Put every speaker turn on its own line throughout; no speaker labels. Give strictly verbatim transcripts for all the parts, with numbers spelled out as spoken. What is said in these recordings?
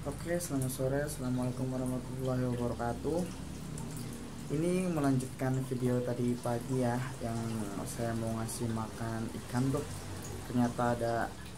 Oke, selamat sore. Assalamualaikum warahmatullahi wabarakatuh. Ini melanjutkan video tadi pagi ya, yang saya mau ngasih makan ikan tuh. Ternyata ada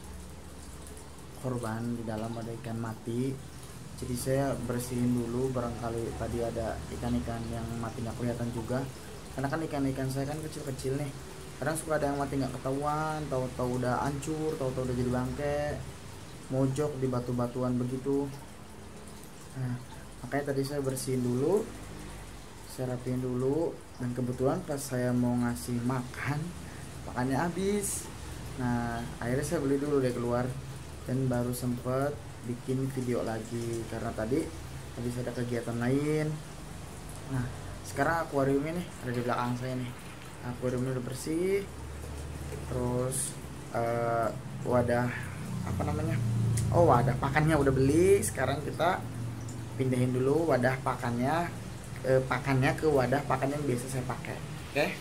korban di dalam, ada ikan mati. Jadi saya bersihin dulu, barangkali tadi ada ikan-ikan yang mati nggak kelihatan juga. Karena kan ikan-ikan saya kan kecil-kecil nih. Kadang suka ada yang mati nggak ketahuan, tahu-tahu udah hancur, tahu-tahu udah jadi bangke, mojok di batu-batuan begitu. Nah, makanya tadi saya bersihin dulu, saya rapiin dulu, dan kebetulan pas saya mau ngasih makan, makannya habis. Nah, akhirnya saya beli dulu deh keluar, dan baru sempet bikin video lagi karena tadi habis ada kegiatan lain. Nah, sekarang akuariumnya nih ada di belakang saya nih. Akuariumnya udah bersih, terus uh, wadah apa namanya? Oh, wadah pakannya udah beli. Sekarang kita pindahin dulu wadah pakannya eh, pakannya ke wadah pakan yang biasa saya pakai. Oke. Okay?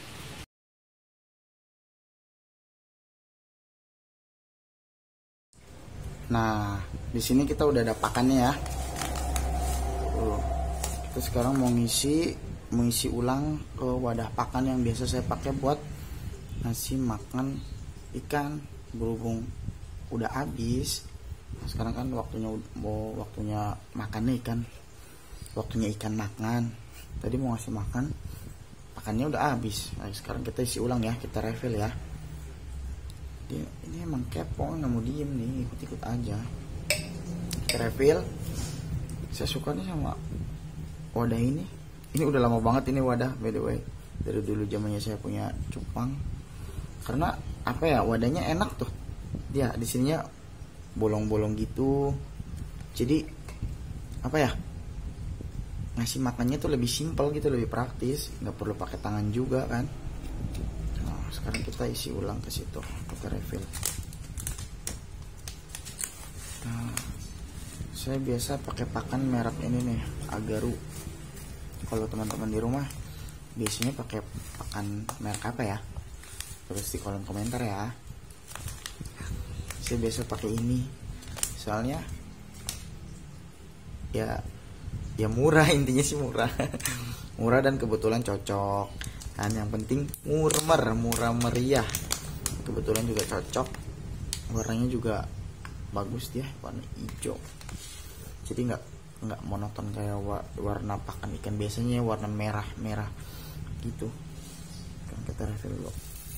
Nah, di sini kita udah ada pakannya ya. Tuh. Kita sekarang mau ngisi mengisi ulang ke wadah pakan yang biasa saya pakai buat ngasih makan ikan. Berhubung udah habis, nah, sekarang kan waktunya mau waktunya makan ikan, waktunya ikan makan. Tadi mau ngasih makan, makannya udah habis. Nah, sekarang kita isi ulang ya, kita refill ya. Dia, ini emang kepo, nggak mau diem nih, ikut-ikut aja. Kita refill. Saya suka nih sama wadah ini. Ini udah lama banget ini wadah, by the way. Dari dulu zamannya saya punya cupang. Karena apa ya, wadahnya enak tuh. Dia di sininya bolong-bolong gitu. Jadi apa ya, ngasih makannya tuh lebih simpel gitu, lebih praktis, nggak perlu pakai tangan juga kan. Nah, sekarang kita isi ulang ke situ, kita refill. Nah, saya biasa pakai pakan merek ini nih, Agaru. Kalau teman-teman di rumah biasanya pakai pakan merek apa ya? Tulis di kolom komentar ya. Saya biasa pakai ini, soalnya ya ya murah, intinya sih murah. Murah dan kebetulan cocok. Dan yang penting murmer, murah meriah. Kebetulan juga cocok. Warnanya juga bagus dia, warna hijau. Jadi nggak nggak monoton kayak warna pakan ikan biasanya, warna merah merah gitu. Kan kita refill dulu.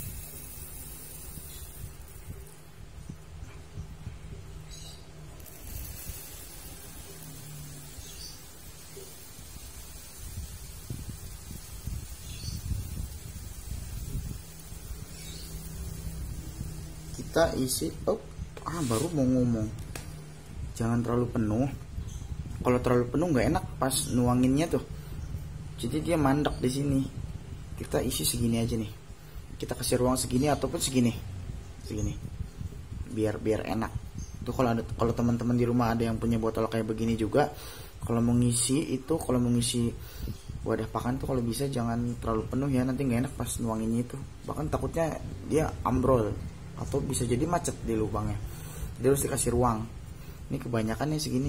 Kita isi, oh, ah baru mau ngomong, jangan terlalu penuh. Kalau terlalu penuh nggak enak pas nuanginnya tuh, jadi dia mandek di sini. Kita isi segini aja nih, kita kasih ruang segini ataupun segini, segini, biar biar enak. Tuh kalau ada, kalau teman-teman di rumah ada yang punya botol kayak begini juga, kalau mau ngisi itu, kalau mau ngisi wadah pakan tuh kalau bisa jangan terlalu penuh ya, nanti nggak enak pas nuanginnya itu. Bahkan takutnya dia ambrol atau bisa jadi macet di lubangnya. Dia harus dikasih ruang. Ini kebanyakan nih segini.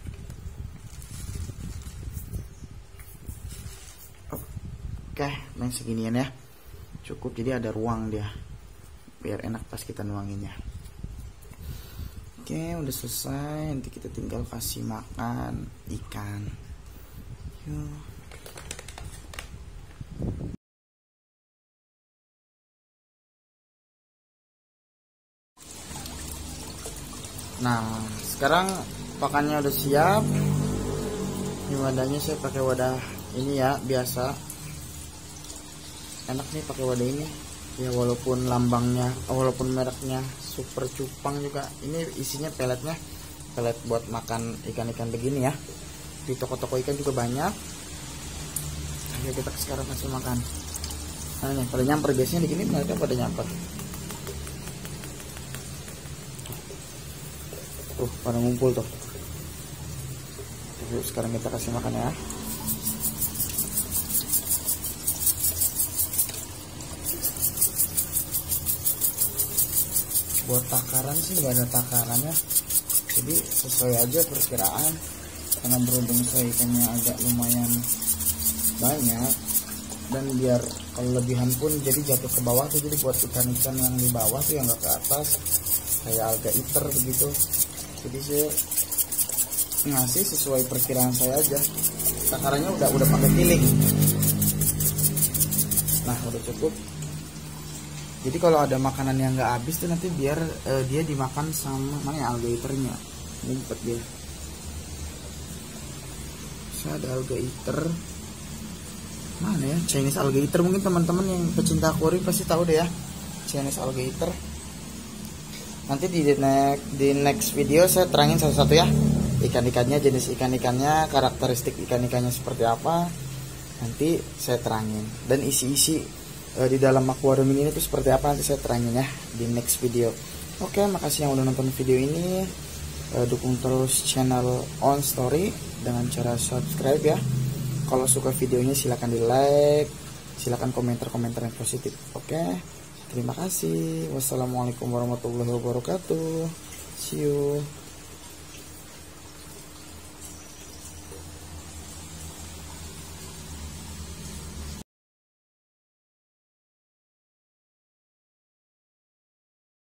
Oke, main seginian ya. Cukup, jadi ada ruang dia. Biar enak pas kita nuanginnya. Oke, udah selesai. Nanti kita tinggal kasih makan ikan. Yuk. Nah, sekarang pakannya udah siap. Ini wadahnya saya pakai wadah ini ya, biasa. Enak nih pakai wadah ini. Ya walaupun lambangnya, walaupun mereknya Super Cupang juga, ini isinya peletnya, pelet buat makan ikan-ikan begini ya. Di toko-toko ikan juga banyak. Ayo kita sekarang kasih makan. Nah nih, pada nyamper, biasanya di sini mereka pada nyamper. Tuh, pada ngumpul tuh. Terus sekarang kita kasih makan ya. Buat takaran sih nggak ada takaran ya. Jadi sesuai aja perkiraan, karena berhubung saya ikannya agak lumayan banyak, dan biar kelebihan pun jadi jatuh ke bawah tuh, jadi buat ikan-ikan yang di bawah tuh yang nggak ke atas kayak alga iter begitu. Jadi saya ngasih sesuai perkiraan saya aja. Takarannya udah udah pakai piling. Nah udah cukup. Jadi kalau ada makanan yang nggak habis tuh nanti biar uh, dia dimakan sama mana ya, alga iternya. Ngumpet dia. Saya ada alga iter. Mana ya, Chinese alligator, mungkin teman-teman yang pecinta akuarium pasti tahu deh ya, Chinese alligator. Nanti di next, di next video saya terangin satu-satu ya, ikan-ikannya, jenis ikan-ikannya, karakteristik ikan-ikannya seperti apa, nanti saya terangin. Dan isi-isi e, di dalam akuarium ini itu seperti apa nanti saya terangin ya di next video. Oke, makasih yang udah nonton video ini. E, dukung terus channel On Story dengan cara subscribe ya. Kalau suka videonya silahkan di like, silahkan komentar-komentar yang positif. Oke, terima kasih. Wassalamualaikum warahmatullahi wabarakatuh. See you.